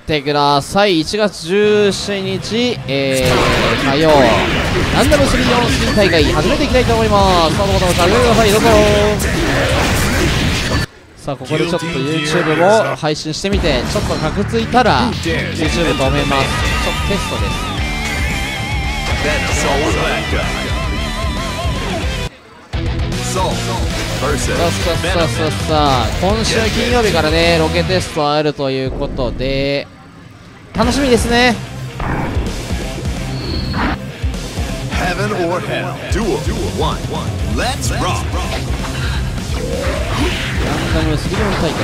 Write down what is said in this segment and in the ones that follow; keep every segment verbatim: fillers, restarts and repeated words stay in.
ってください。いちがつじゅうしちにち、えー、火曜ランダムスリーオンスピン大会始めていきたいと思います。スタートボタンを押してあげてください。どうぞ。さあここでちょっと YouTube も配信してみて、ちょっとカクついたら YouTube 止めます。ちょっとテストです。さあさあさあさあさあ、今週金曜日からねロケテストあるということで楽しみですね。ランダムスリーオン大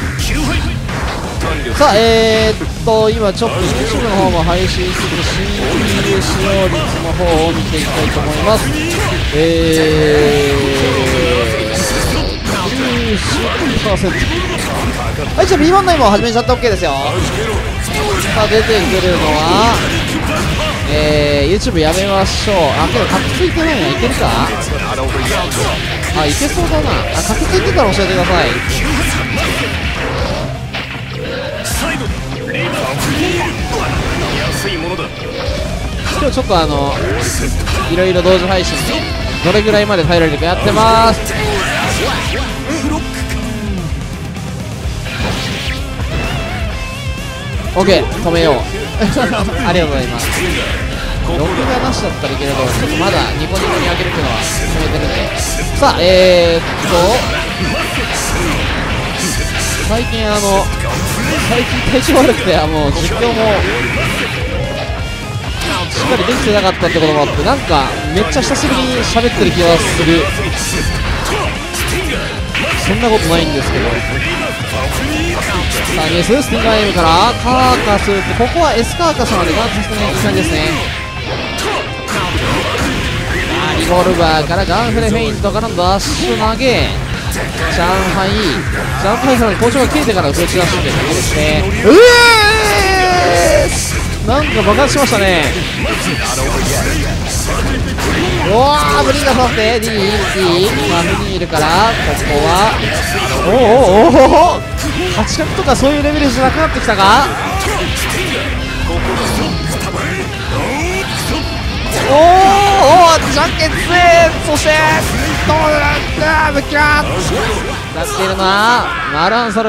会。さあえー、っと今ちょっと YouTube の方も配信する シーピーユー 使用率の方を見ていきたいと思います。えー きゅうじゅっパーセント。 はい、じゃあ ビーワン 内も始めちゃって OK ですよ。さあ出てくるのはえー、YouTube やめましょう。あ、けどカクついてないな。いけるか。あ、いけそうだな。あ、カクついてたら教えてください。今日ちょっとあのいろいろ同時配信でどれぐらいまで耐えられるかやってます。OK、止めよう。ありがとうございます。録画なしだったらいけるけど、ちょっとまだニコニコに上げるっていうのは決めてるんで。さあえー、っと最近あの最近体調悪くて、あの実況もしっかりできてなかったってこともあって、なんかめっちゃ久しぶりに喋ってる気がする。そんなことないんですけど。さあニューススティンガー M からカーカスって、ここは S カーカスなのでガンツしてね、いい感じですね。あリボルバーからガンフレフェイントからのダッシュ投げ、上海上海さんの交渉が切れてから打ち出しんでるだけですね。うえーなんか爆発しましたね。おーブリンガーさせて ディー ディー マフニールからここはおおおおはち角とかそういうレベルじゃなくなってきたか。おーおージャンケン強え。そしてどうだブキャー出しているなマランソル。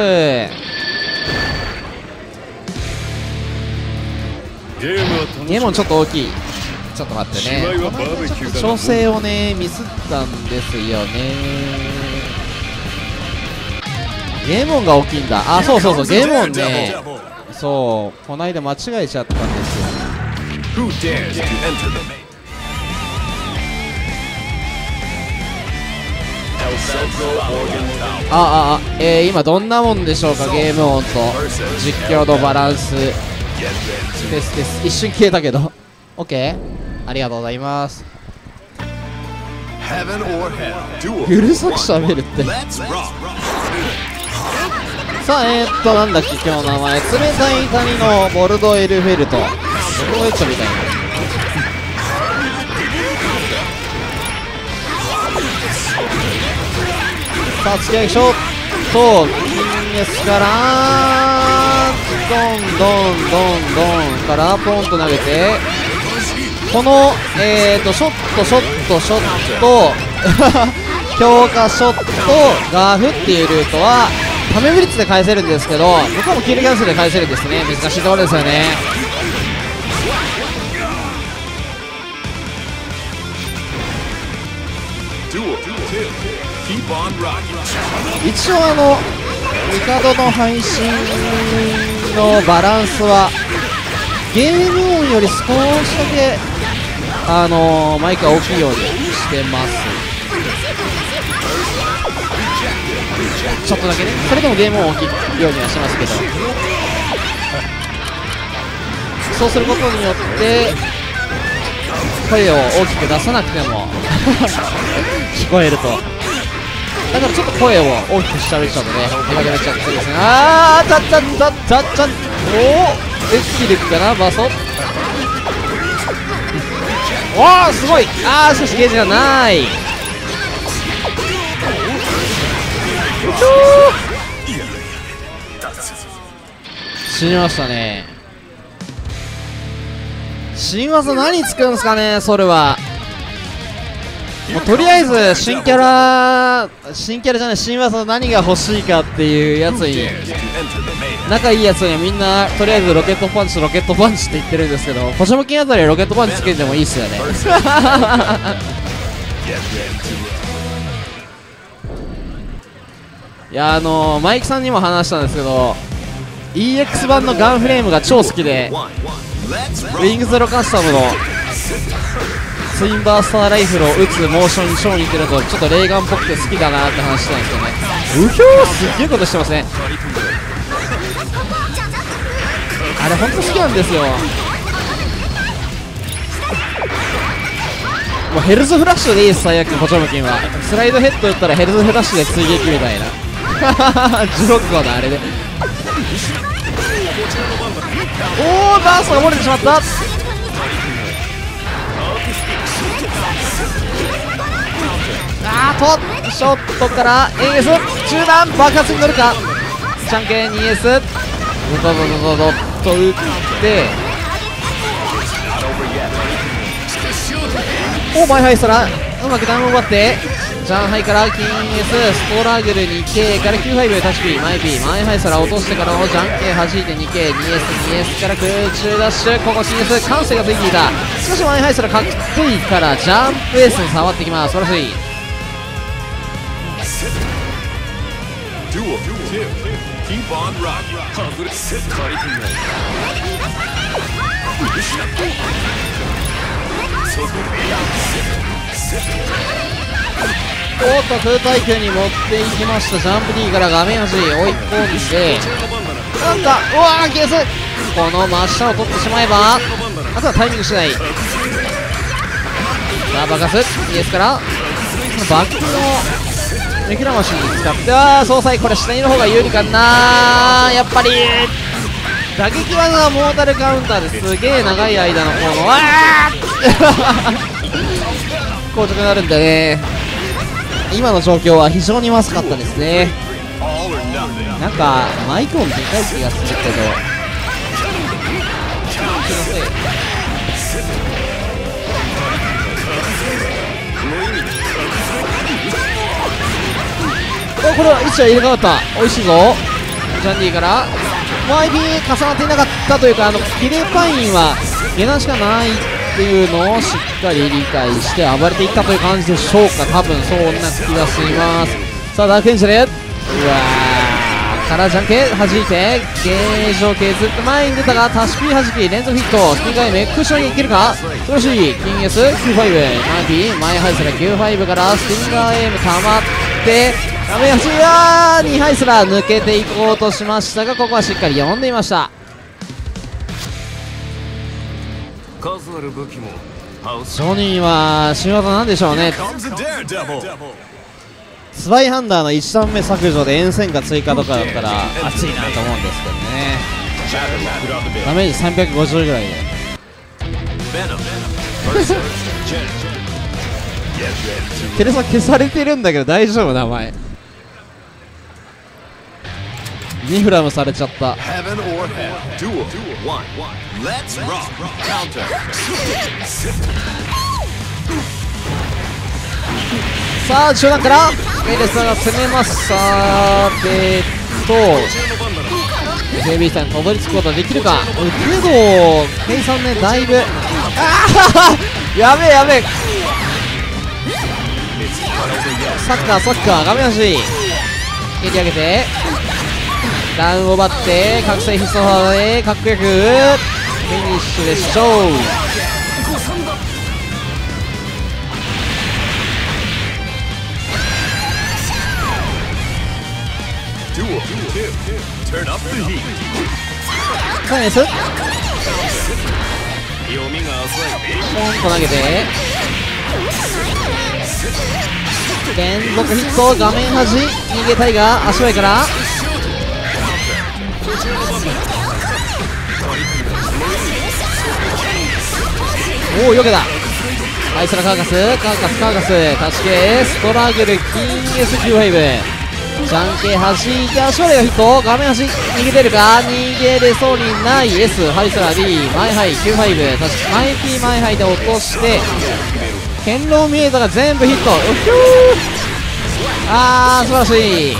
ゲームもちょっと大きい。ちょっと待ってね、この間ちょっと調整をねミスったんですよね。ゲーム音が大きいんだ。あ、そうそうそう、ゲーム音ね、そうこの間間違えちゃったんですよ。あああ、えー、今どんなもんでしょうか。ゲーム音と実況のバランスですです。一瞬消えたけどOK、 ありがとうございます。うるさくしゃべるってさあえー、っとなんだっけ今日の名前、冷たい谷のボルドエルフェルト、ボルドエッチョみたいな。さあ突き上げショットキンエスからドンドンドンドンからポンと投げて、このえーとショットショットショット強化ショットガーフっていうルートはタメブリッツで返せるんですけど、向こうもキルキャンセルで返せるんですね。難しいところですよね。一応あのミカドの配信のバランスはゲーム音より少しだけあのー、マイクが大きいようにしてます。ちょっとだけね。それでもゲーム音大きいようにはしますけど、そうすることによって声を大きく出さなくても聞こえると。だからちょっと声を大きくしゃべっちゃうとね、手がけられちゃってですね。あーたったったったったおおエスキルかなバソ。おおすごい。あーしかしゲージがない。し死にましたね。新技何作るんですかね、それは。もうとりあえず新キャラ新キャラじゃない新技の何が欲しいかっていうやつに、仲いいやつにはみんなとりあえずロケットパンチロケットパンチって言ってるんですけど、ポシャムキンあたりはロケットパンチつけてもいいっすよね。いや、あのー、マイクさんにも話したんですけど イーエックス 版のガンフレームが超好きで、ウィングゼロカスタムのツインバースターライフルを撃つモーションに超似てると、ちょっとレーガンっぽくて好きだなって話したんですけどね。うひょー、すっげえことしてますね。あれほんと好きなんですよ。もうヘルズフラッシュでいいです、最悪ポチョムキンは。スライドヘッド打ったらヘルズフラッシュで追撃みたいな。じゅうろっこだあれで。おー、ダースが漏れてしまった。あーとショットから エーエス 中段爆発に乗るか。じゃんけん にエス ドドドドドドッと打って、おマイハイしたらうまくダウンを奪って、ジャンハイからキン エス ストラグル にケー から きゅうファイブ タッチ B マイ B マイハイしたら落としてからのジャンケン弾いて にケー にエス にエス から空中ダッシュ、ここ キン エス 感性がついていた。しかしマイハイしたらかっこいいからジャンプエースに触ってきます。素晴らしい。おっと空対空に持っていきました。ジャンプ D から画面端追い込んで、なんかうわー消す。この真下を取ってしまえばあとはタイミング次第。さあ爆発 イーエス からバックの目くらましに使って、ああ総裁これ下の方が有利かな。やっぱり打撃技はモータルカウンターですげえ長い間のこのわー硬直になるんでね、今の状況は非常にまずかったですね。なんかマイク音でかい気がするけど、おこれは位置は入れ替わった。美味しいぞ。ジャンディからマイビー重なっていなかったというか、あのキレパインは下段しかないっていうのをしっかり理解して暴れていったという感じでしょうか。多分そんな気がします。さあダークエンジェル、うわーからジャンケ弾いてゲージを削って前に出たがタシピー弾き連続ヒット、スピーカー M クッションにいけるか。素晴らしい。キン エス きゅうファイブ マイビー前ハイスラ きゅうファイブ からスティンガー M 溜まって画面端やにハイスラ抜けていこうとしましたが、ここはしっかり読んでいました。ジョニーは新技なんでしょうね。スパイハンダーのいち段目削除で円線が追加とかだったら熱いなと思うんですけどね。ダメージさんびゃくごじゅうぐらいでテレサ消されてるんだけど大丈夫名前。ニフラムされちゃった。さあ中段からメレサが攻めます。さてとヘビーさんにたどり着くことができるか。けどケイさんねだいぶああやべえやべえサッカーサッカー画面端蹴り上げてダウンを奪って覚醒必殺技でかっこよくフィニッシュでしょう。さあエスポンと投げて連続ヒット画面端逃げたいが足前からおお避けた。アイスラカーカスカーカスカーカスタチケストラグルキン エスきゅうファイブじゃんけん弾いて足割りがヒット、画面端逃げれるか、逃げれそうにない。 S ハイスラー D マイハイきゅうじゅうご、確かマイピーマイハイで落として堅牢ミエータが全部ヒット。うひゅー、あー素晴らしい。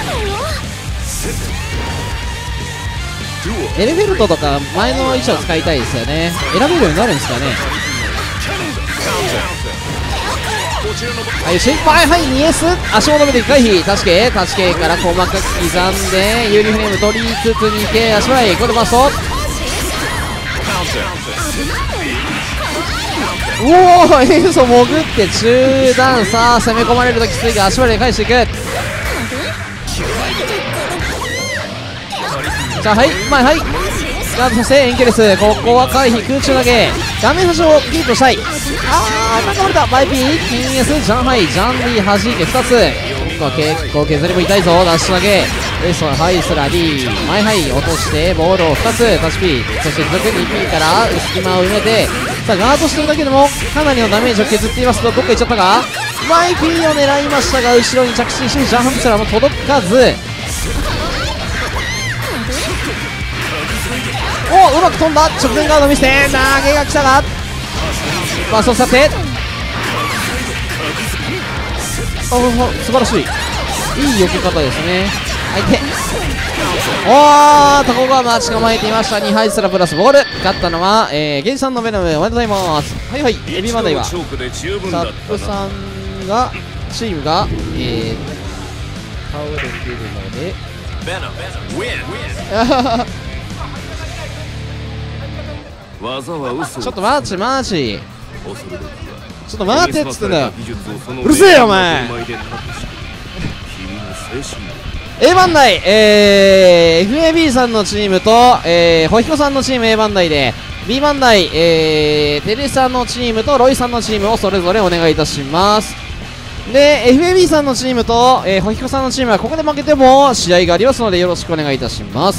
エレフェルトとか前の位置を使いたいですよね。選べるようになるんですかね。はい、心配、はい、にエス 足元めで回避、タチケタチケから細かく刻んで有利フレーム取りつつにけ足払い、これでバスト、おお、塩素潜って中段、さあ攻め込まれるときついが足払いで返していく。さあ、はい、前、はい、ガードさせてエンケレス、ここは回避、空中投げ、画面端をキープしたい。あー、なんか折れた、マイピー、ティーンエス、ジャンハイ、ジャンリー、弾いてふたつ、ここは結構削りも痛いぞ、ダッシュ投げ、エストハイスラリー、マイハイ、落としてボールをふたつ、タッチピー、そして続く にピー から隙間を埋めて、さあ、ガードしてるだけでもかなりのダメージを削っていますと、どっか行っちゃったか、マイピーを狙いましたが、後ろに着地し、ジャンハイスラーも届かず、お、うまく飛んだ、直前ガード見せて投げが来たがバーストを使って、あ、素晴らしい、いい避け方ですね。相手、おー、タコが待ち構えていました。にハイスラプラスボール、勝ったのは、えー、ゲンさんのベノム、おめでとうございます。はいはい、エビマダイはサップさんがチームが、えー、倒れているのでちょっと待ちマジちょっと待ってっつってんだよ、うるせえよお前。A バンダイ、えー、エフエービー さんのチームと、えー、ホヒコさんのチーム A バンダイで B バンダイ、えー、テレさんのチームとロイさんのチームをそれぞれお願いいたします。で エフエービー さんのチームと、えー、ホヒコさんのチームはここで負けても試合がありますのでよろしくお願いいたします。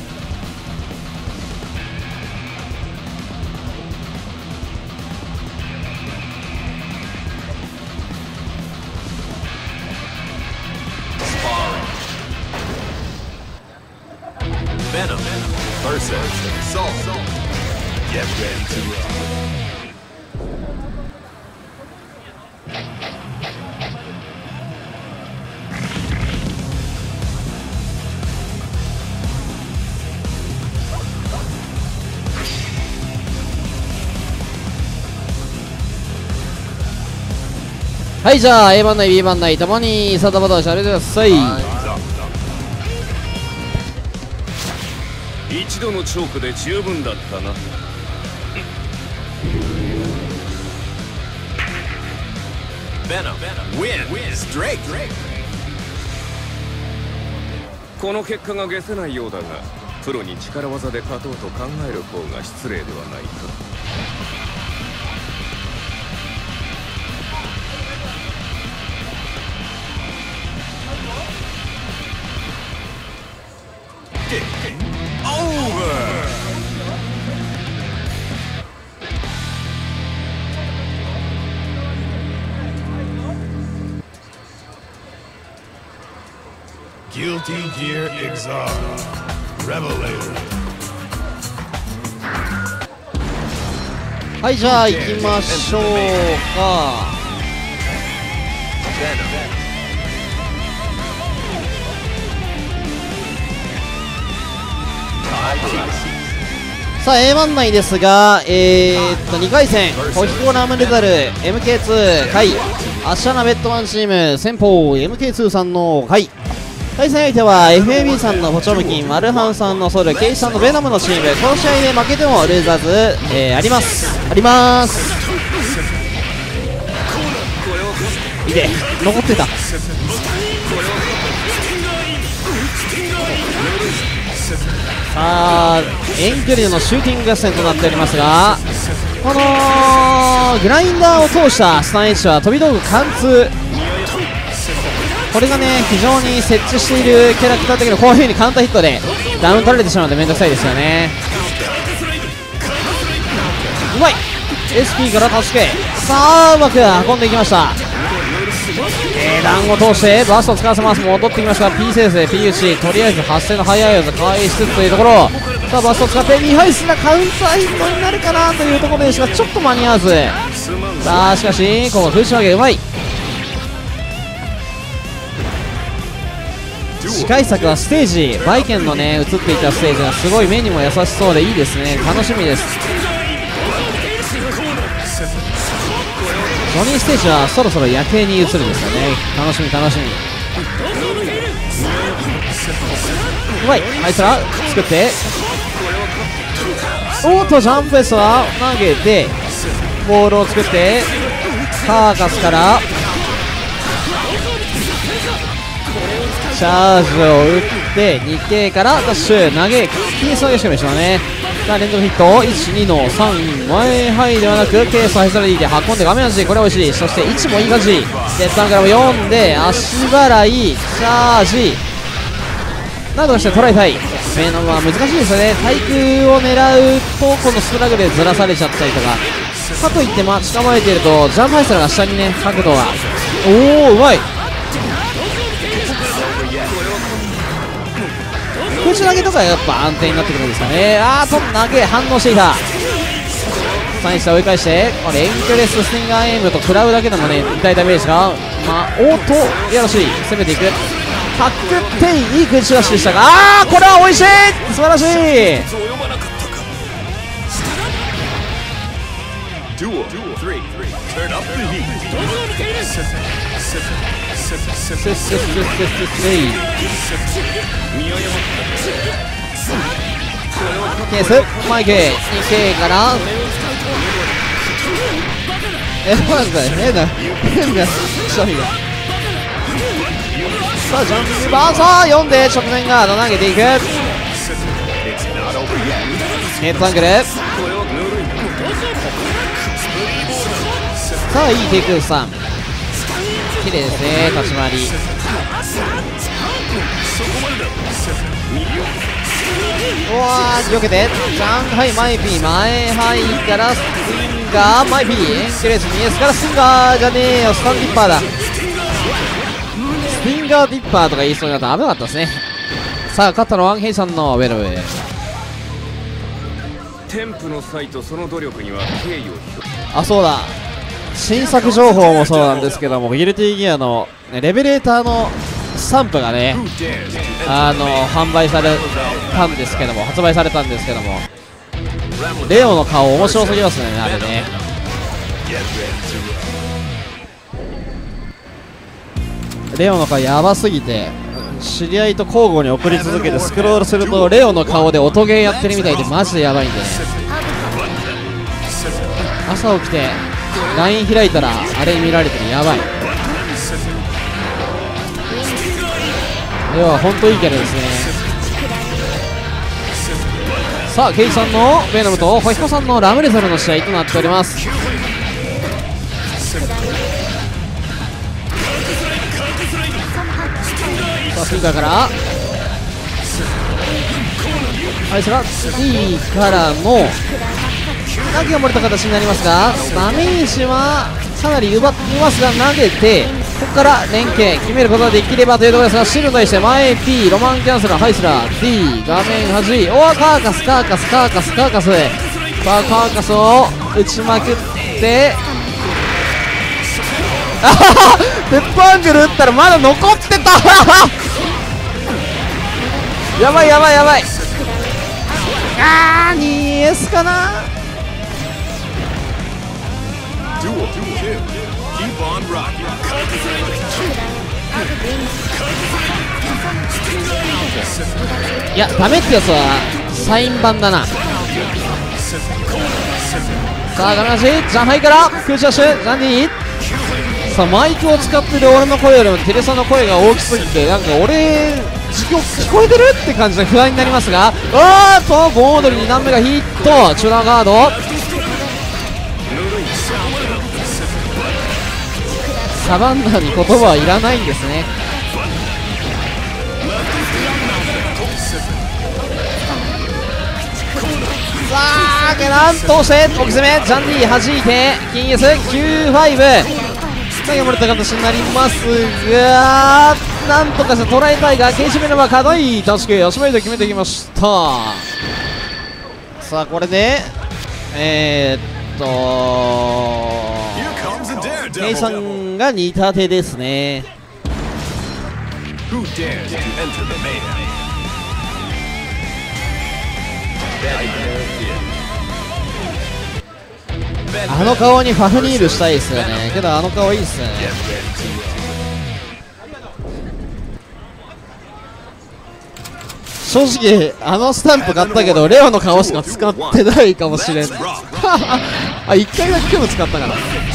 はい、じゃあ A バンダイ B バンダイともにサタバタしてあげてください。 一度のチョークで十分だったな。この結果が解せないようだが、プロに力技で勝とうと考える方が失礼ではないか。 Guilty Gear Exar Revelator。 はい、じゃあ行きましょうか。さあ A バンダイですが、えー、っとにかい戦ホヒコラムレザル エムケーツー 回アッシャナベッドワンチーム先方 エムケーツー さんの回、対戦相手は エフエービー さんのポチョムキン、マルハンさんのソル、ケイシさんのベノムのチーム。この試合で負けてもルーザーズ、えー、ありますありますいて残ってた。さあ遠距離でのシューティング合戦となっておりますが、このグラインダーを通したスタンエッジは飛び道具貫通、これがね非常に設置しているキャラクター的にこういう風にカウンターヒットでダウン取られてしまうのでめんどくさいですよね。うまい エスピー から助け、さあうまく運んでいきました。 えー、段を通してバストを使わせます。戻ってきました P セースで P 打ち、とりあえず発生の速いやつ返しつつというところ。さあバストを使ってにはいすらカウンターヒットになるかなというところですが、ちょっと間に合わず。さあしかしここ空中投げうまい。次回作はステージ、バイケンのね映っていたステージがすごい目にも優しそうでいいですね。楽しみです。ジョニーステージはそろそろ夜景に移るんですよね。楽しみ楽しみ。うまい。あいつら作って、おっとジャンプフェスは投げてボールを作ってカーカスからチャージを打って にケー からダッシュ投げピース上げしてみましたね。さあ連続ヒット いちにのさん前はいではなくケースをハイサラリーで運んで画面端、これは美味しい。そしていちもいい感じ。デッドアンからもよんで足払いチャージなどして捉えたい。メノムは難しいですよね。対空を狙うとこのストラグでずらされちゃったりとか、かといって待ち構えているとジャンプハイサラが下にね角度が、おおうまい。空中投げとかやっぱ安定になってくるんですかね。あーと投げ反応していた。さんい下追い返してこれエンクレススティンガーエイムと食らうだけでもね痛いダメージが、まあおーといやらしい。攻めていくひゃくてんいい空中ダッシュでしたが、あーこれは美味しい。素晴らしい。せっせっせっせっせいケースマイケー にケー からえなんか変な変な商品が、さあジャンプバーサーよんで直前ガード投げていく。ヘッドアングル、さあいいテイクさん綺麗ですね。立ち回りうわー避けてジャンハイマイピー前ハイからスティンガーマイピーエンクレス にエス からスティンガーじゃねえよスタンディッパーだ。スティンガーディッパーとか言いそうになったら危なかったですね。さあ勝ったのはヘイさんのウェルウェイ。 添付の際とその努力には敬意を表。 あそうだ、新作情報もそうなんですけども、ギルティギアのレベレーターのスタンプがねあの販売されたんですけども発売されたんですけども、レオの顔面白すぎますねあれね。レオの顔やばすぎて知り合いと交互に送り続けてスクロールするとレオの顔で音ゲーやってるみたいでマジでやばいんでね。朝起きて ライン 開いたらあれ見られてるやばい。レオは本当いいキャラですね。さあケイさんのベノムとホヒコさんのラムレザルの試合となっております。さあスピーカーからあいつらいいからの投げが漏れた形になりますが、ダメージはかなり奪っていますが投げてここから連携決めることができればというところですが、シルに対して前 P ロマンキャンセラーハイスラー D 画面端おーカーカスカーカスカーカスカーカスさあカーカスを打ちまくってあははペッパーアングル打ったらまだ残ってたやばいやばいやばい。あー にエス かな。いやダメってやつはサイン版だな。さあガナシジャンハイから空中ダッシュジャンディー。さあマイクを使ってる俺の声よりもテレサの声が大きすぎてなんか俺実況聞こえてるって感じで不安になりますが、あーっと盆踊りに何目がヒットチュラガードサバンナに言葉はいらないんですね。さあなんとして奥攻めジャンディ弾いてキンエスきゅうじゅうご投げ漏れた形になりますが、なんとかして捉えたいが、ケイシメルは課題確か足前で決めてきました。さあこれでえー、っと Here comes a ネイさ daredevil. んがに立てですね。 Who dares to enter the mayhem? あの顔にファフニールしたいですよね。けどあの顔いいっすよね。正直あのスタンプ買ったけどレオの顔しか使ってないかもしれん。あ、いっかいだけクム使ったから。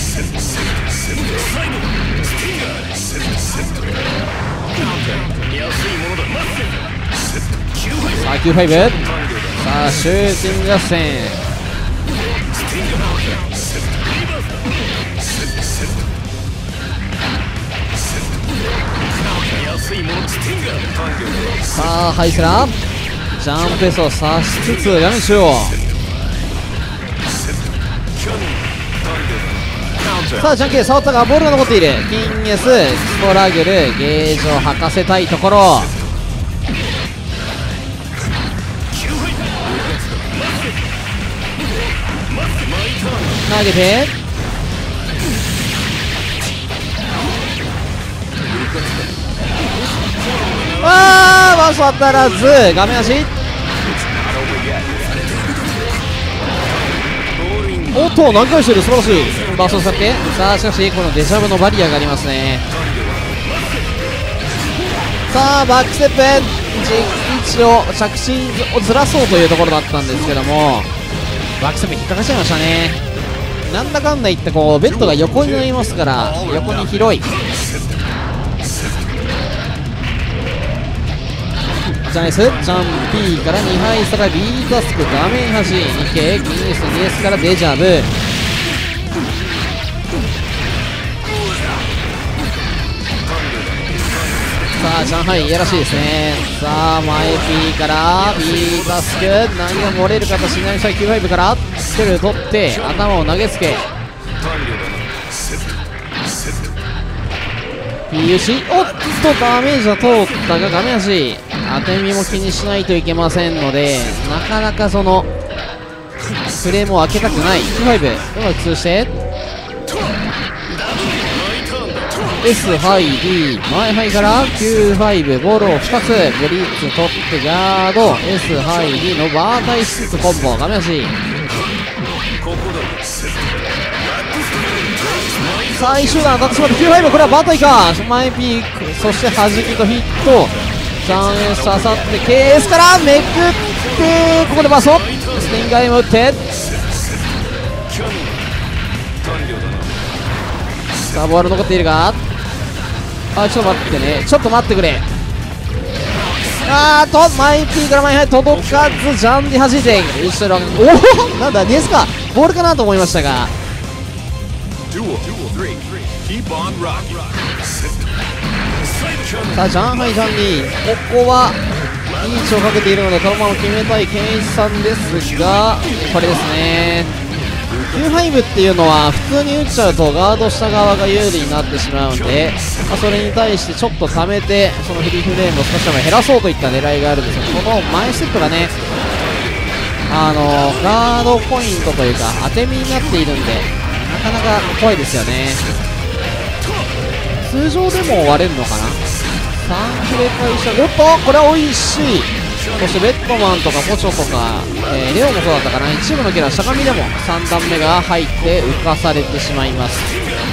さあ キューファイブ、さあシューティング合戦。さあハイスラージャンプエスを刺しつつ画面中央。さあジャンケン触ったがボールが残っている。キンゲスストラグルゲージを吐かせたいところ。投げてあーバス当たらず画面足。おっと何回してる、素晴らしいバスを使って。さあしかしこのデジャブのバリアがありますね。さあバックステップ位置を着地をずらそうというところだったんですけども、バックステップ引っかかっちゃいましたね。なんだかんだ言ってこうベッドが横になりますから横に広い。ジャネスジャン P からにはい差がビータスク画面端 にケー キングス にエス からデジャブ。さあ上海いやらしいですね。さあ前 P からビータスク何が漏れる形になりました。 キューファイブ からスケル取って頭を投げつけ ピーユーシー おっとダメージは通ったが画面端当て身も気にしないといけませんので、なかなかそのフレームを開けたくない。 キューファイブ うまく通して S 入り前ハイから キューファイブ ボールをふたつブリッツ取ってガード S 入りのバータイしつつコンボ画面端。最終段当たってしまった キューファイブ、 これはバータイか。前ピークそして弾きとヒット スリーエス 刺さって ケーエス からめくってここでバーストスティンガイム打ってさあボール残っているが、あちょっと待ってねちょっと待ってくれ。あーとマイピーから前に届かずジャンディ弾いて後ろおおなんだネスかボールかなと思いましたが、さあジャンハイジャンディここはリーチをかけているのでこのまま決めたいケンイチさんですが、これですね キューファイブ っていうのは普通に打っちゃうとガードした側が有利になってしまうんで、まあ、それに対してちょっと溜めてそのフリーフレームを少しでも減らそうといった狙いがあるんですが、この前ステップがねあのガードポイントというか当て身になっているんでなかなか怖いですよね。通常でも割れるのかな。さんフレ返した。おっとこれはおいしい。そしてベッドマンとかポチョとか、えー、レオもそうだったかな。一部のキャラしゃがみでもさん段目が入って浮かされてしまいます。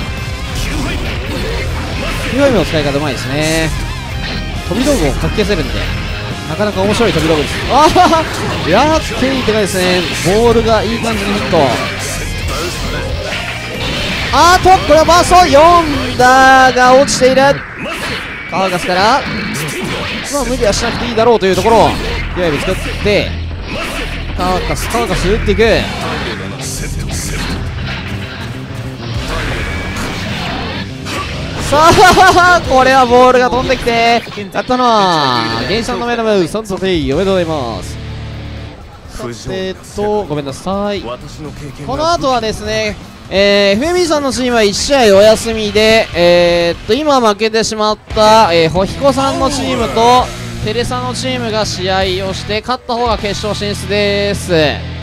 キューファイブの使い方うまいですね。飛び道具をかき消せるんでなかなか面白い飛び道具です。ああやっていいって感じですね。ボールがいい感じにヒット。あーとこれはバーストよんだが落ちている。カーガスからまあ無理はしなくていいだろうというところキューファイブ作ってカーガスカーガス打っていく。さあこれはボールが飛んできてやったのはゲイシャンのメダムサントテイおめでとうございます。さてとごめんなさい。この後はですねえー、エフエムイー さんのチームはいち試合お休みで、えー、っと今負けてしまった、えー、ホヒコさんのチームとテレサのチームが試合をして勝った方が決勝進出です。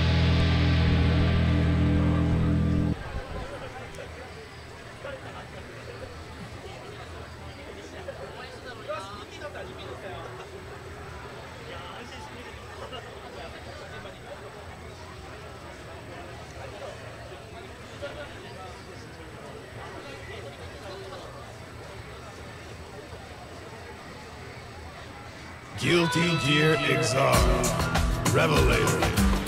Guilty Gear Exile Revelator.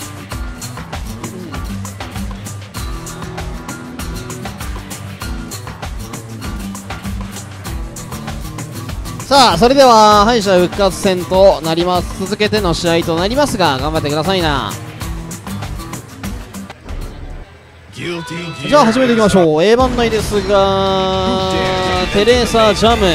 さあそれでは敗者復活戦となります。続けての試合となりますが頑張ってくださいな。じゃあ始めていきましょう。 A 番内ですがテレーサジャム、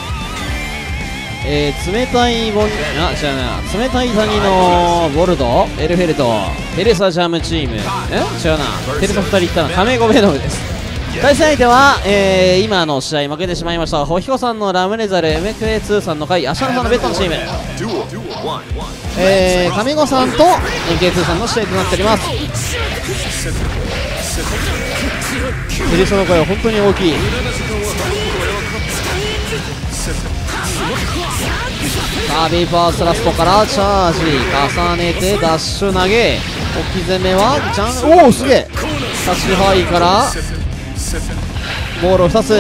えー、冷たいボンあ違うな冷たい谷のボルドエルフェルトテレサジャムチームえ違うなテレサふたりいったなカメゴベノムです。対戦相手は、えー、今の試合負けてしまいましたホヒコさんのラムレザル エムケーツー さんの回アシャンさんのベッドのチーム、えー、カメゴさんと エムケーツー さんの試合となっております。テレサの声は本当に大きい。さあビーパースラストからチャージ重ねてダッシュ投げ置き攻めはジャンおおすげえ差しハイからボールをふたつ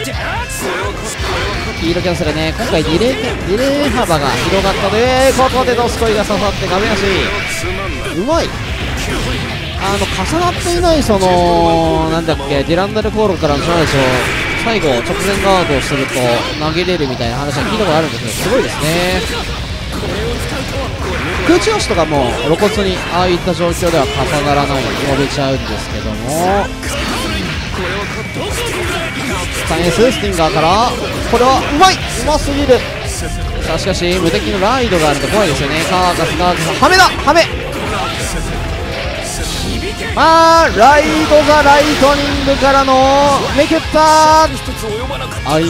黄色キャンセルね。今回ディレイディレイ幅が広がったのでここでドスコイが刺さって画面足うまい。あの重なっていないそのなんだっけディランダルコールからのチャージを最後直前ガードをすると投げれるみたいな話は聞いたことあるんですけどすごいですね。空中押しとかも露骨にああいった状況では重ならないので飛べちゃうんですけどもサイエンススティンガーからこれはうまいうますぎる。さあしかし無敵のライドがあると怖いですよね。カーカスカーカスハメだハメあーライドザライトニングからのめけったーあい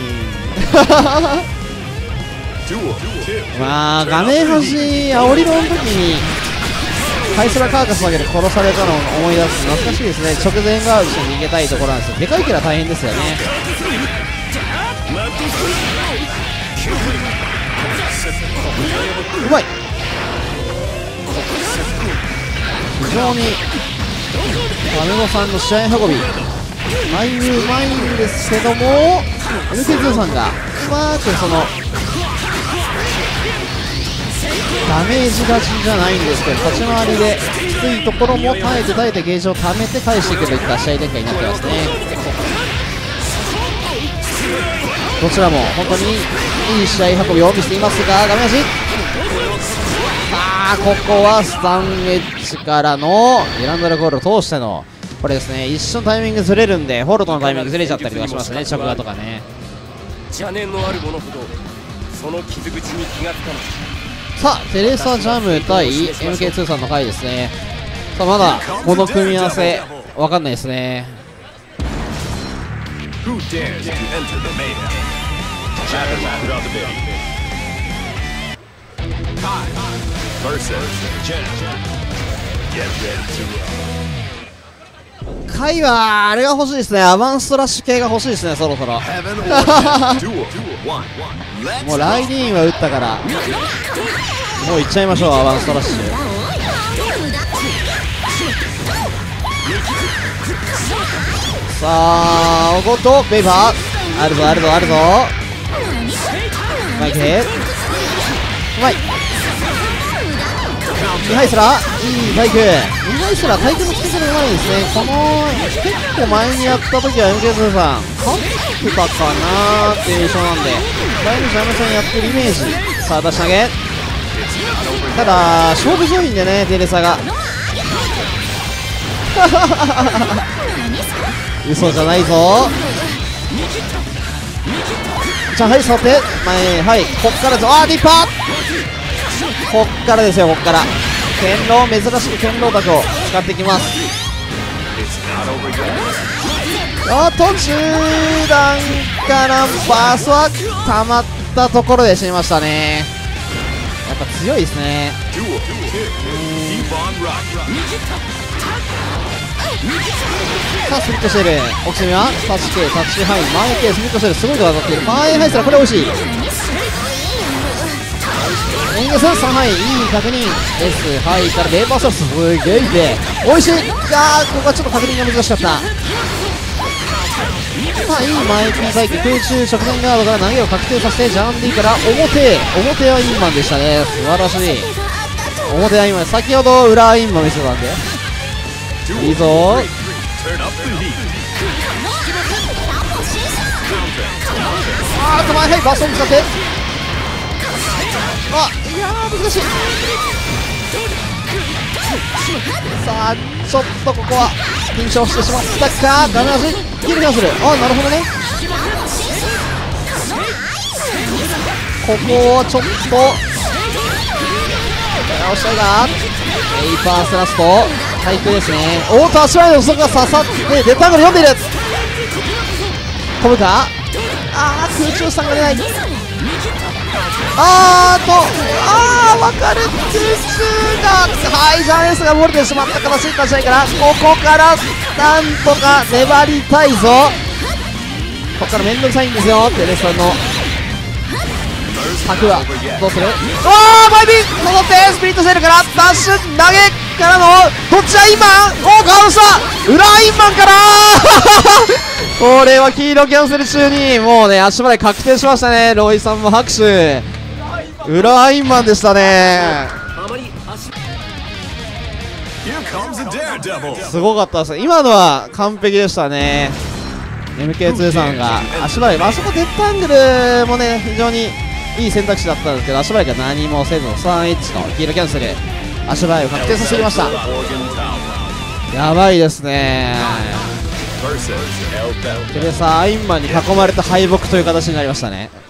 まあ画面端煽りの時にカイスラカーカスだけで殺されたのを思い出す懐かしいですね。直前ガードして逃げたいところなんですよ。でかいキャラ大変ですよね。うまい非常にカメゴさんの試合運び毎うまいんですけども エムケーツー さんがうまくそのダメージ勝ちじゃないんですけど立ち回りできついところも耐えて耐えてゲージを溜めて返していくといった試合展開になってますね。どちらも本当にいい試合運びを見せていますが画面足さあここはスタンエッジからのディランダルゴールを通してのこれですね。一瞬タイミングずれるんでホールドのタイミングずれちゃったりとかしますね。着画とかね邪念のある者ほどその傷口に気がつかない。 さあテレサジャム対 エムケーツー さんの回ですね。さあまだこの組み合わせわかんないですね。 Who dares to enter the mayhem? Shadow without the baby. Kai versus Jen. Get ready to roll. 回はあれが欲しいですね。アバンストラッシュ系が欲しいですね。そろそろもうライディーンは打ったからもういっちゃいましょう。アバンストラッシュさあおごとベイパーあるぞあるぞあるぞうまいけうまいミハイスラいいバイクミハイスラ体育のつけ方うまいですね。この結構前にやった時は エムケーツー さん勝ってたかなーっていう印象なんでだいぶジャム戦やってるイメージ。さあ出し投げただ勝負強いんでねテレサが嘘じゃないぞ。じゃあはい座って前はいこっからぞあーディッパーこっからですよ。こっから剣道珍しく剣道角を使ってきます。 あ途中段からバースは溜まったところで死にましたね。やっぱ強いですね。さあスプリットしてるオキシミはタッチ系タッチハイ前系スプリットしてるすごいとこ当たっている前ハイすらこれ美味しいエンゲスさんはいい確認 S ハイからレーバースラすげえいいで美味しい。あーここはちょっと確認が難しかった。さあいい前キーサイク空中直前ガードから投げを確定させてジャンディから表表はインマンでしたね。素晴らしい表はインマン先ほど裏インマン見せたんでいいぞ。あーっと前はいバストに使ってあいやー難しい。さあちょっとここは緊張してしまったかダメ出し切る気がする。あなるほどねここをちょっと倒したいがエイパースラスト対空ですね。おーっと足前のそこが刺さってデッタングル読んでいる飛ぶかあー空中さんが出ないあーっとあー分かる空中がはいジャンエースが漏れてしまった形に立ちたいからここからなんとか粘りたいぞ。ここからめんどくさいんですよテレスさんの策はどうする。あーバイビー戻ってスピリットセールからダッシュ投げからのどっちだインマンおーカウンした裏インマンからこれは黄色キャンセル中にもうね足払い確定しましたね。ロイさんも拍手裏アインマンでしたね。すごかったですね今のは完璧でしたね。 エムケーツー さんが足払いあそこデッドアングルもね非常にいい選択肢だったんですけど足払いが何もせず スリーエイチ の黄色キャンセル足払いを確定させてきました。やばいですね。テレサアインマンに囲まれた敗北という形になりましたね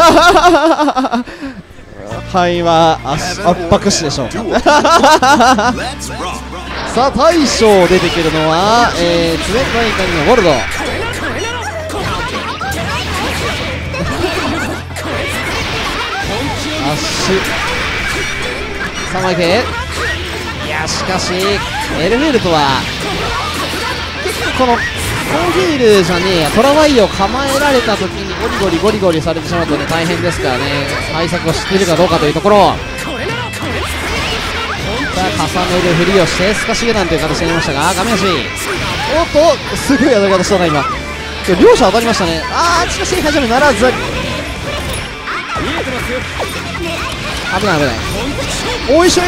敗は圧迫死でしょうかさあ大将出てくるのは、えー、ツメカイカニのウォルドアッシュさんまい系いやしかしエルフィールとは結構このコンフィールじゃねえやトラワイを構えられた時にゴリゴリゴリゴリされてしまうとね大変ですからね対策を知っているかどうかというところさあ重ねるふりをしてすかしげなんという形になりましたが画面足おっとすごい当たり方したな今両者当たりましたね。あーしかし大丈夫ならず危ない危ないおいしい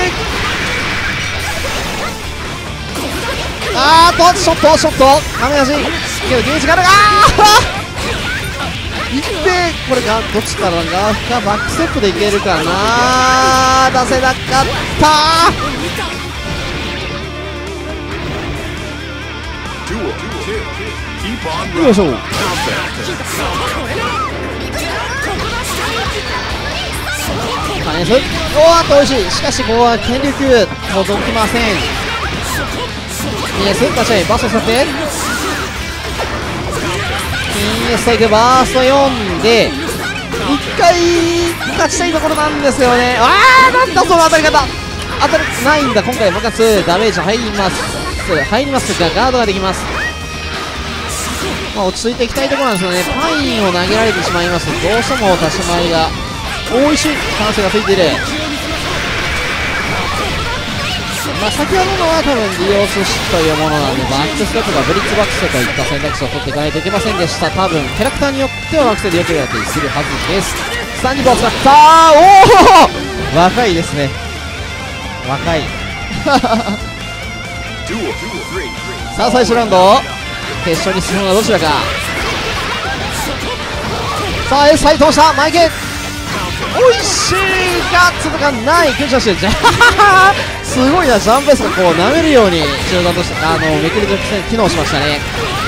あーっとショットショットダメ出しけどゲージがあるあーいってこれがどっちからがかバックステップでいけるかな出せなかったよいしょカネスおーっとおいしいしかしここは剣竜級届きません。イエス立ち合いバーストさせてイエスタイクバーストよんでいっかい勝ちたいところなんですよね。あーなんだその当たり方当たりないんだ今回爆発ダメージ入ります入りますがガードができます。まあ落ち着いていきたいところなんですよね。パインを投げられてしまいますどうしても立ち回りがおいしい可能性がついている。まあ先ほどのは多分リオス式というものなのでバックステップがブリッツバックスといった選択肢を取っていかないといけませんでした。多分キャラクターによってはバックスでよければするはずです。スタンディバー使ったおお若いですね若いさあ最終ラウンド決勝に進むのはどちらか。さあエース再通したマイケおいしいが続かない緊張してるじゃんすごいなジャンプベースがこう舐めるように中段としてあのめくりとして機能しましたね。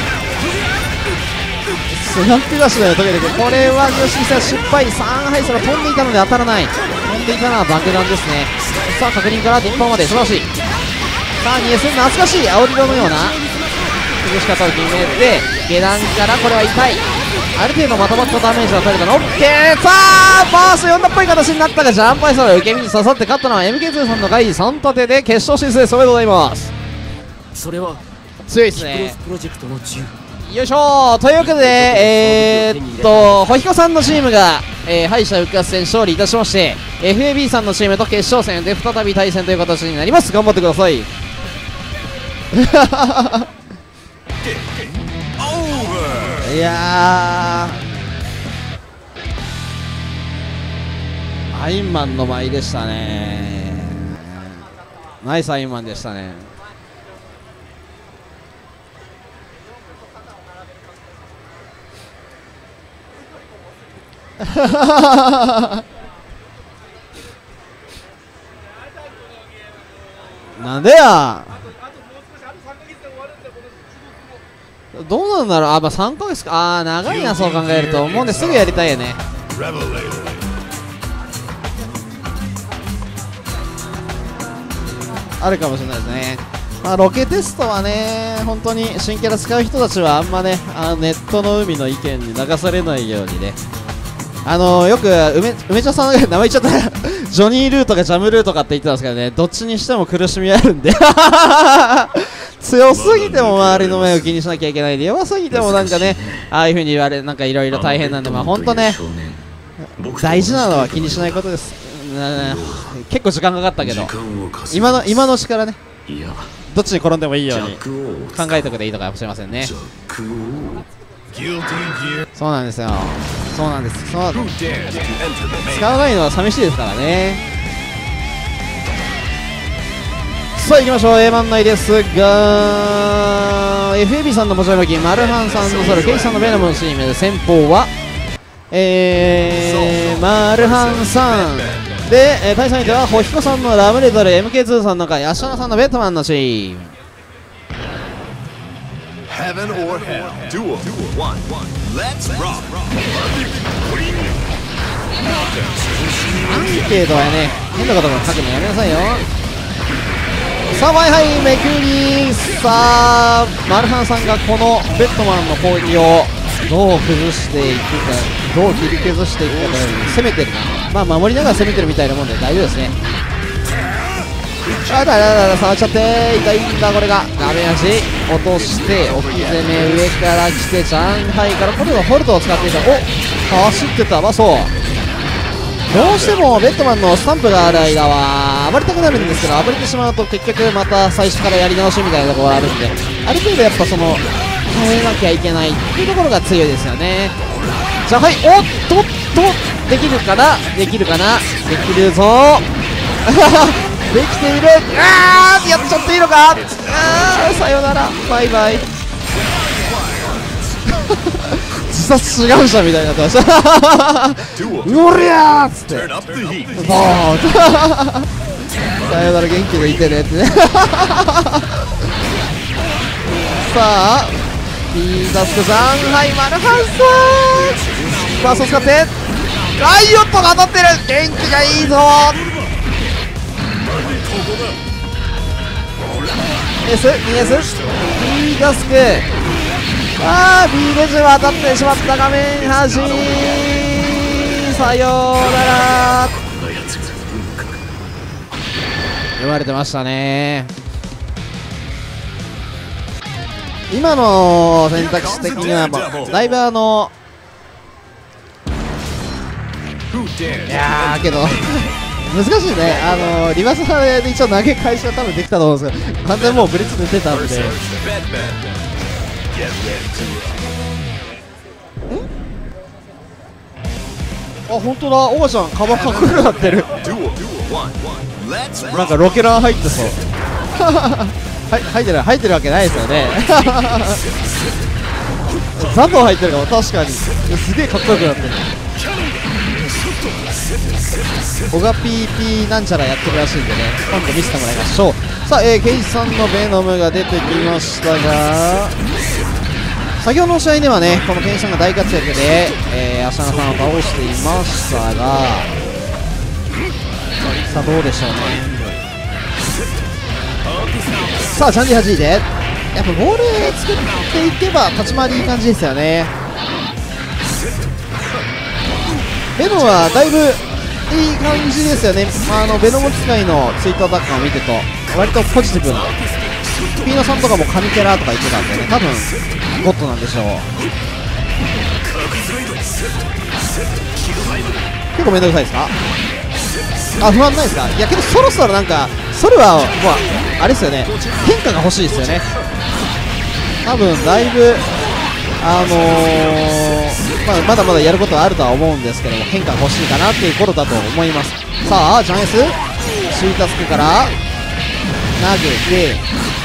スナップダッシュで解けてくるこれは吉木さん失敗さんハイスが飛んでいたので当たらない飛んでいたのは爆弾ですね。さあ確認からディッパーまで素晴らしい。さあにエス懐かしい青色のような崩し方を決めて、下段からこれは痛い。ある程度まとまったダメージは取れたの。オッケー。さあバースよんだっぽい形になったが、ジャンプアイスは受け身に刺さって勝ったのは エムケーツー さんのガイさん立てで決勝進出です。おめでとうございます。 それは強いですクロスね。 プロジェクトの銃。 よいしょー。というわけで、えー、っとホヒコさんのチームが、えー、敗者復活戦勝利いたしまして、 エフエービー さんのチームと決勝戦で再び対戦という形になります。頑張ってください。いやー、アインマンの舞でしたね。ナイスアインマンでしたね。なんでや。どうなんだろう。あ、まあさんかげつか。あー長いな、そう考えると。もうねすぐやりたいよね。あるかもしれないですね。まあ、ロケテストはね、本当に新キャラ使う人たちはあんまね、あのネットの海の意見に流されないようにね。あのー、よく梅梅茶さんが名前言っちゃったジョニールートかジャムルートかって言ってたんですけどね、どっちにしても苦しみあるんで強すぎても周りの目を気にしなきゃいけないで、弱すぎてもなんかね、ああいう風に言われなんかいろいろ大変なんで、まあ本当ね大事なのは気にしないことです。結構時間かかったけど、今の今のうちからね、どっちに転んでもいいように考えておくでいいのかもしれませんね。そうなんですよ。そうなんです。そう使わないのは寂しいですからね。さあ行きましょう。 エー マン内ですが エフエービー さんの持ち歩き、マルハンさんのソル、ケイさんのベノムのチームで先方はえー、マルハンさんで、えー、対戦相手はホヒコさんのラブレドル、 エムケーツー さんの会、アシャナさんのベットマンのチーム。 Heaven or hell. Duel. One. Let's rock. アンケートはね、変なことも書くのやめなさいよ。さあ、ワイハイめくり。さあ、マルハンさんがこのベッドマンの攻撃をどう崩していくか、どう切り崩していくかというように攻めてるな。まあ、守りながら攻めてるみたいなもんで大丈夫ですね。あだだだだ触っちゃって痛いんだこれが。ダメ足落として置き攻め上から来てジャンハイから今度はホルトを使っていた。お走ってた。まあそうどうしてもベッドマンのスタンプがある間は暴れたくなるんですけど、暴れてしまうと結局また最初からやり直しみたいなところがあるんで、ある程度やっぱその耐えなきゃいけないっていうところが強いですよね。ジャンハイおっとっとできるかなできるかなできるぞできている。あーやっちゃっていいのか。あーさよならバイバイ自殺志願者みたいになってましたうりゃーっつってボーンさよなら元気でいてねってねさあピータスクさんはいマルハンさんバースを使ってライオットが当たってる。元気がいいぞ。S、にエス、B ダスク。あー、B レジは当たってしまった画面端。さようなら。読まれてましたね。今の選択肢的にはだいぶあのいやーけど難しいね。あのー、リバース派で一応投げ返しは多分できたと思うんですけど、完全にもうブリッツ出てたんで。んあ、本当だ。オバちゃんカバンかっこよくなってるなんかロケラー入ってそうはい、入ってる入ってるわけないですよねザトウ入ってるかも。確かにすげえかっこよくなってる。オガ ピーピー なんちゃらやってるらしいんでね、今度見せてもらいましょう。さあ、えー、ケイさんのベノムが出てきましたが、先ほどの試合ではねこのケイさんが大活躍で、えー、アシャナさんを倒していましたが、さあどうでしょうね。さあチャンジ弾いてやっぱボール作っていけば立ち回りいい感じですよね。ベノはだいぶいい感じですよね。あのベノム使いのツイートアタッカーを見てると割とポジティブな、ピーノさんとかも神キャラとか言ってたんでね、多分ゴッドなんでしょう。結構めんどくさいですか？あ、不安ないですか？いやけどそろそろなんかそれはもうあれですよね、変化が欲しいですよね。多分だいぶあのーまあ、まだまだやることはあるとは思うんですけども、変化が欲しいかなっていう頃だと思います。さあジャンエスシータスクから投げて、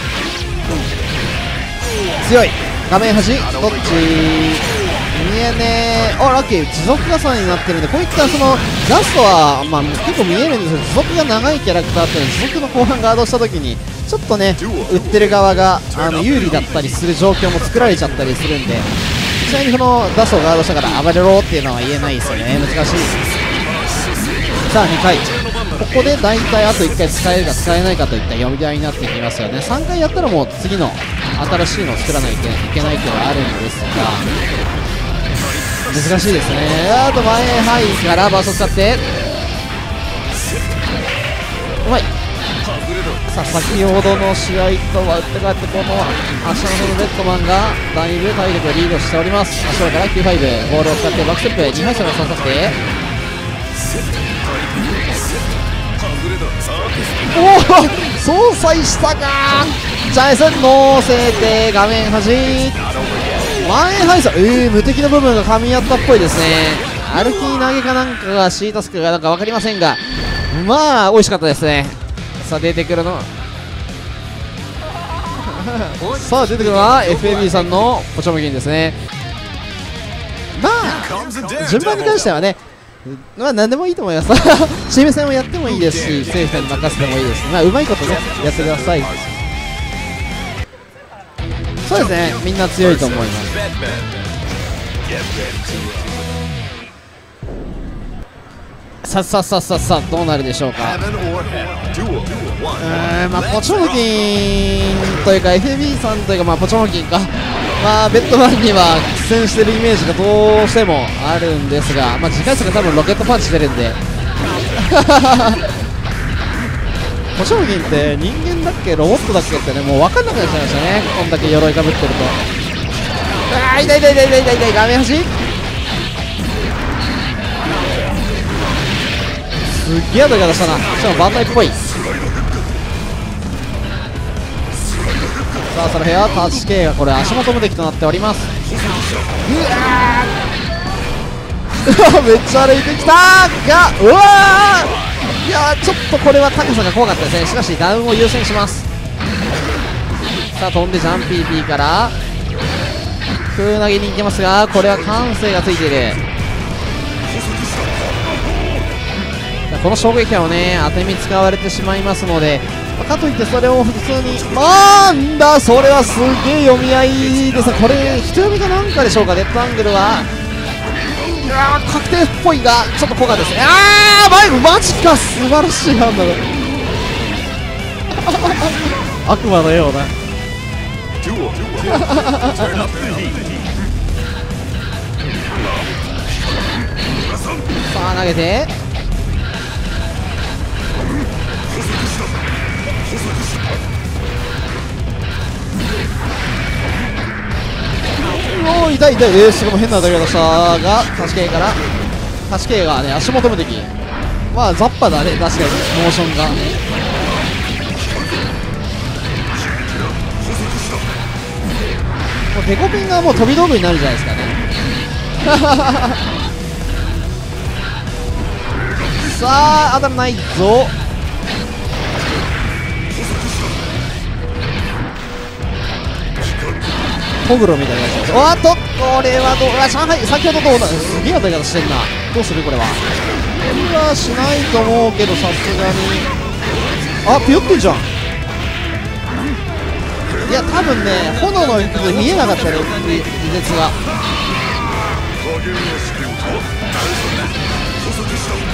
強い画面端どっち見えねー。あ、ラッキー持続がさんになってるんで、こういったそのラストは、まあ、結構見えるんですけど、持続が長いキャラクターっていうのは持続の後半ガードした時にちょっとね打ってる側があの有利だったりする状況も作られちゃったりするんで、ちなみにこのダストをガードしたから暴れろっていうのは言えないですよね。難しい。さあにかい、ここで大体あといっかい使えるか使えないかといった読み合いになってきますよね。さんかいやったらもう次の新しいのを作らないといけないっていうのはあるんですが、難しいですね。あと前ハイからバースト使ってうまい。さあ先ほどの試合とは打って変わって、この足ののレッドマンがだいぶ体力をリードしております。足からきゅうじゅうごボールを使ってバックステップにはいから刺さっておお相殺したか。ジャイソン乗せて画面端前ハイさん、えー、無敵の部分が噛み合ったっぽいですね。歩き投げかなんかがシータスクがなんか分かりませんが、まあ美味しかったですね。さあ出てくるのさあ出てくるのは エフエービー さんのポチョムギンですね。まあ順番に関してはね、まあ何でもいいと思いますチーム戦をやってもいいですし、セーフ戦に任せてもいいですし、まあうまいことねやってください。そうですね、みんな強いと思います。さあさあさあさあさあどうなるでしょうか。うーん、まあポチョムキンというか エフエービー さんというか、まあポチョムキンか、まあベッドマンには苦戦してるイメージがどうしてもあるんですが、まあ次回作が多分ロケットパンチ出るんでポチョムキンって人間だっけロボットだっけってね、もう分かんなくなっちゃいましたね、こんだけ鎧かぶってると。ああ痛い痛い痛い痛い痛い痛い、画面端すっげえ当たり方したな。しかもバンダイっぽい。さあその部屋タッチ系がこれ足元無敵となっております。うわめっちゃ歩いてきたーが、うわー、いやーちょっとこれは高さが怖かったですね。しかしダウンを優先します。さあ飛んでジャンピーピーから空投げに行きますが、これは感性がついている。この衝撃波をね当て身使われてしまいますので、かといってそれを普通になんだそれはすげえ読み合いです。これ人読みかなんかでしょうか。デッドアングルはあ確定っぽいがちょっと怖かったですね。ああマイクマジか、素晴らしい判断だ悪魔のようなさあ投げておー痛い痛い、えー、しかも変な当たり方したがタシケイからタシケイがね足元無敵、まあザッパだね確かにモーションが。もうペコピンがもう飛び道具になるじゃないですかねさあ当たらないぞ。トグロみたいなやつ。おっとこれはどう、あ上海先ほどどうだ、すげえ当たり方してんな。どうするこれは。これはしないと思うけどさすがにあピヨってんじゃん。いや多分ね炎の勢い見えなかったね、離絶が。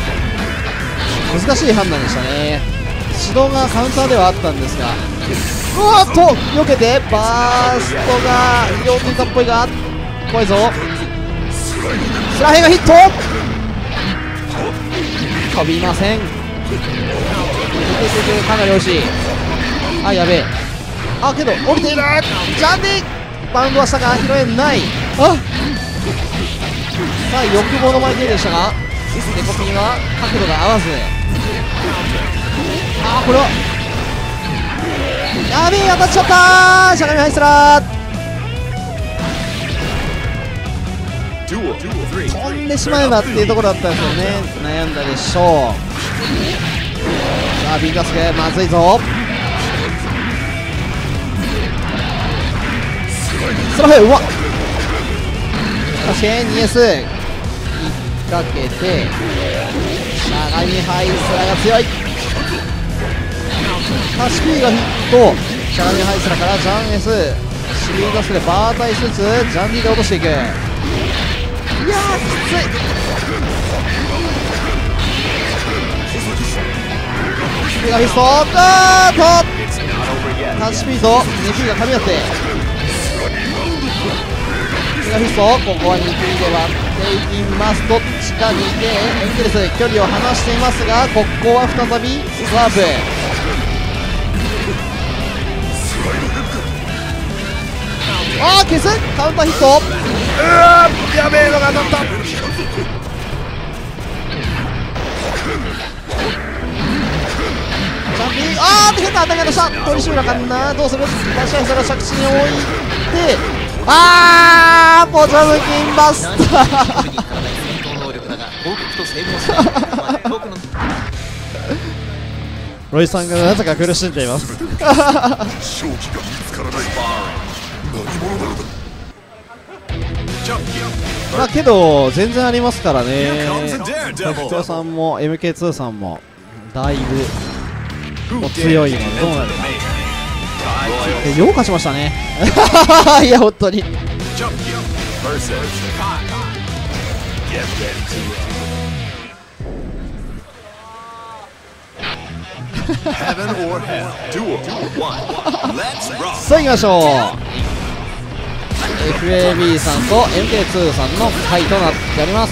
難しい判断でしたね。指導がカウンターではあったんですがうわっと避けてバーストが両手たっぽいが怖いぞ。スラヘがヒット飛びません。かなり惜しい。あ、やべえ。あ、けど降りている。ジャンディバウンドはしたが拾えない。あ、さあ欲望の前ででしたがデコピンは角度が合わず。あー、これはやべえ、当たっちゃったー。しゃがみハイスラー飛んでしまえばっていうところだったんですよね。悩んだでしょう。さあビーガスゲまずいぞ。スラフうわっ、そして にエス 引っ掛けてしゃがみハイスラが強い。タシピーがヒット。しゃがみハイスラからジャン S シリーガスでバータイしつつジャンディで落としていく。いやーきつい。スピーがフィストあーっとタッチピーと にピー が噛み合ってスピーがフィスト、ここは にピー で割っていきます。どっちかにいてエンゲルス距離を離していますが、ここは再びスワープ。あー消すカウンターヒット。うわーやべえのが当たった。あーって変な当たり方した。取り締めなかんな。どうする。バシャイサが着地に置いてあーポジャムキンバスターロイさんがなぜか苦しんでいますまあけど全然ありますからね。滝藤さんも エムケーツー さんもだいぶお強いのでどうなるか。よう勝ちましたねいや本当にさあ行きましょう。 エフエービー さんと エムケーツー さんの回となっております。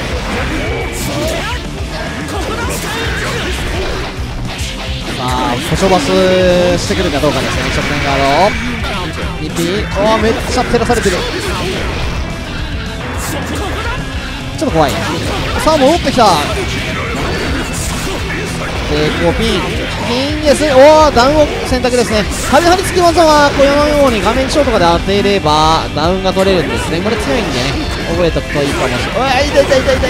さあコショバスしてくるかどうかですね。直線ガード にピー おーめっちゃ照らされてる。ちょっと怖い。さあ戻ってきた。でコピンキンゲスおーダウンを選択ですね。ハリハリ付き技はこのように画面上とかで当てればダウンが取れるんですね。これ強いんでね覚えておくといいかもしれない。うわ痛い痛い痛い痛い痛い。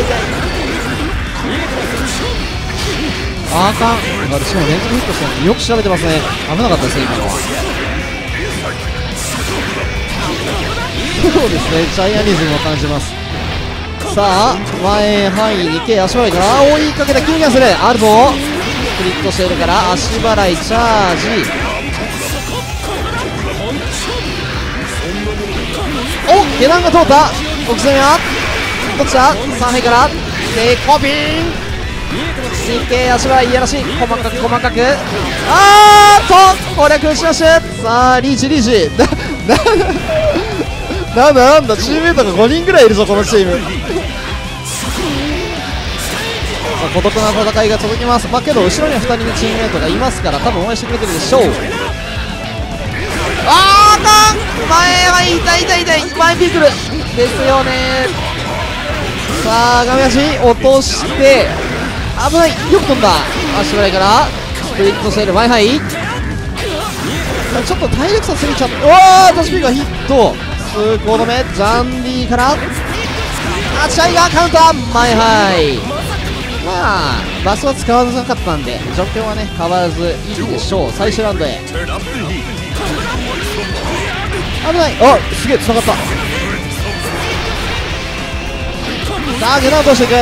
あーかん。しかも連続ヒットしてるのよく調べてますね。危なかったですね今のは。そうですねジャイアニズムを感じます。さあ前範囲にけ足払いから追いかけたキンガスルあるぞ。クリッとしているから足払いチャージ。おっ下段が通った。奥攻めはどっちだ。さんはいからでコピンにけ足払いいやらしい。細かく細かくあーっと攻略しました。さあリーチリーチななんだなんだチームメートがごにんぐらいいるぞこのチーム孤独な戦いが続きます。まあけど後ろにはふたりのチームメートがいますから多分応援してくれてるでしょう。あーかん前は痛い痛い痛い前ピークルですよね。さあ画面足落として危ない。よく飛んだ。足払いからスプリットセール前ハイちょっと体力差すぎちゃった。うわータシピーがヒット通行止めジャンディからあチャイがカウンター前ハイ。まあバスは使わずなかったんで状況はね変わらずいいでしょう。最終ラウンドへ危ない。あすげえ繋がった。さあゲナウトしていく。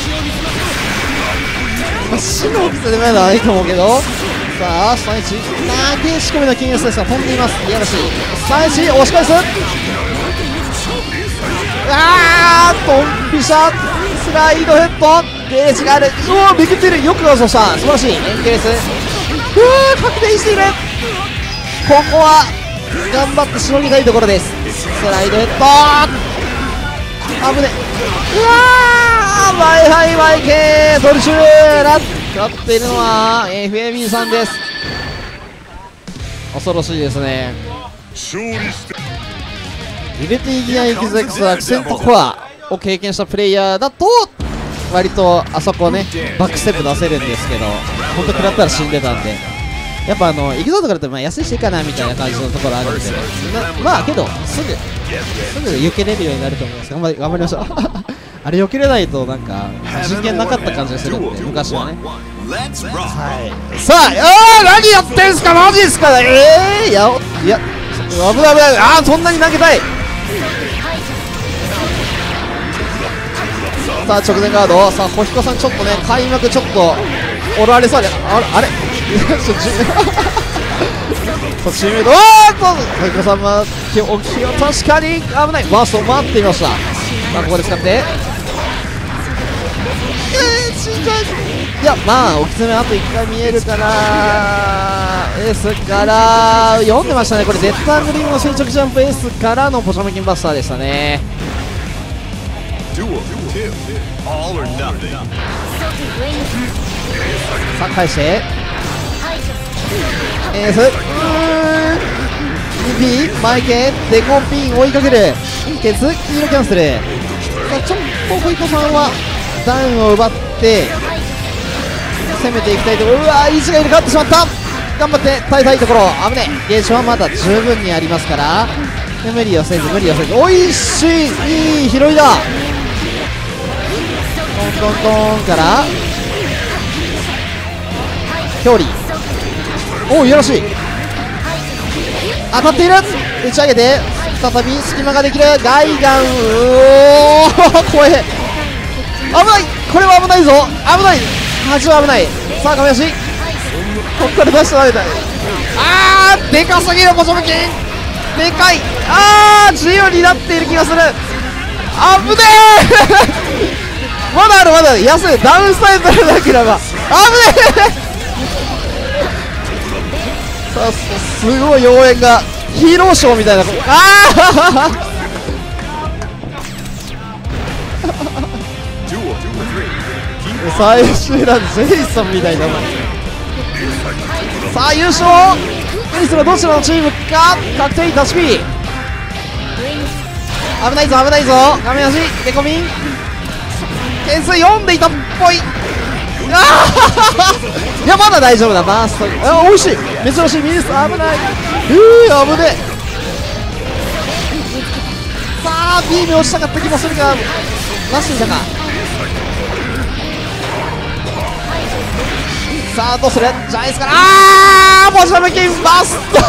まあ死の大きさでまだないと思うけどさあさんいち投げ仕込みのキングスですが飛んでいます。いやらしいさんいち押し返す。あードンピシャスライドヘッドゲージがある。うわめくっている。よく予想した素晴らしい。エンケースうわー確定している。 ここは頑張ってしのぎたいところです。スライドヘッドー、危ねうわー、マイハイマイケートルシューラ勝っているのは エフエービー さんです。恐ろしいですね。リベティギアエキゼックスアクセントコアを経験したプレイヤーだと割とあそこねバックステップ出せるんですけど、本当食らったら死んでたんで、やっぱあの行くぞとかだとまあ安いしいかなみたいな感じのところあるんで、ね、まあけどすぐすぐ避けれるようになると思います。頑張り頑張りましょうあれ避けれないとなんか人権なかった感じがするんで、昔はね。はい、さあ、あー何やってんすかマジですか。えー、いやいや危ない危ない、ああそんなに投げたい。さあ直前ガード、さあ小彦さんちょっとね開幕ちょっとおられそうで、あれあれそうチームメイト、おーっと小彦さんは気を気を確かに危ない、バーストを待っていました。さあここで使ってえー、死んじゃう。いやまあおきつめあといっかい見えるかなですから読んでましたね。これゼットアングリームの垂直ジャンプ S からのポチャメキンバスターでしたね。さあ返してエース にピー マイケデコンピン追いかけるケツ黄色キャンセル。さあちょっと小池さんはダウンを奪って攻めていきたいところ。うわーイーチが入れ替わってしまった。頑張って耐えたいところ。危ねえ、ゲージはまだ十分にありますから無理をせず無理をせず、おいしいいい拾いだ。トントントンから距離、おおいやらしい、当たっている、打ち上げて再び隙間ができるガイガン、うおー怖え、危ない、これは危ないぞ、危ない、端は危ない。さあ亀足こっから出して投げたい。あーでかすぎるポチョムキンでかい、あー自由になっている気がする、危ねえまだあるまだある、安いダウンサイドだけだが危ねえさあすごい妖艶がヒーローショーみたいな、ああ最終ランジェイソンみたいな。さあ優勝エリスのどちらのチームか確定タッチピー、危ないぞ危ないぞ、画面足デコミン点数読んでいたっぽい、あいやまだ大丈夫だ、バースト、あおいしい珍しいミニス危ない、えー、危ねえ、さあビーム落ちたかった気もするがラッシュだか。さあどうするジャイスから、あーポチャムキンバスト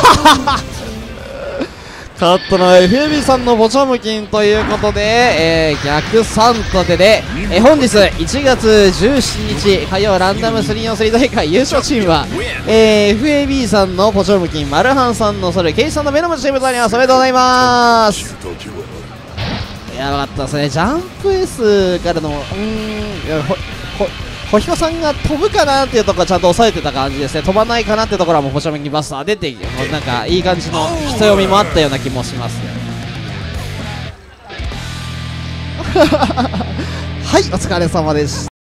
勝ったのは エフエービー さんのポチャムキンということで、えー、逆さん立てで、えー、本日いちがつじゅうしちにち火曜ランダム スリーオンスリー 大会優勝チームは、えー、エフエービー さんのポチャムキン、マルハンさんのそれケイチさんのベノムチームとなります。おめでとうございます。やばかったですね、ジャンプ S からのうーんいやほほ小彦さんが飛ぶかなっていうところはちゃんと抑えてた感じですね。飛ばないかなっていうところはもうポチャメキンバスター出てもうなんかいい感じの人読みもあったような気もしますはいお疲れ様でした。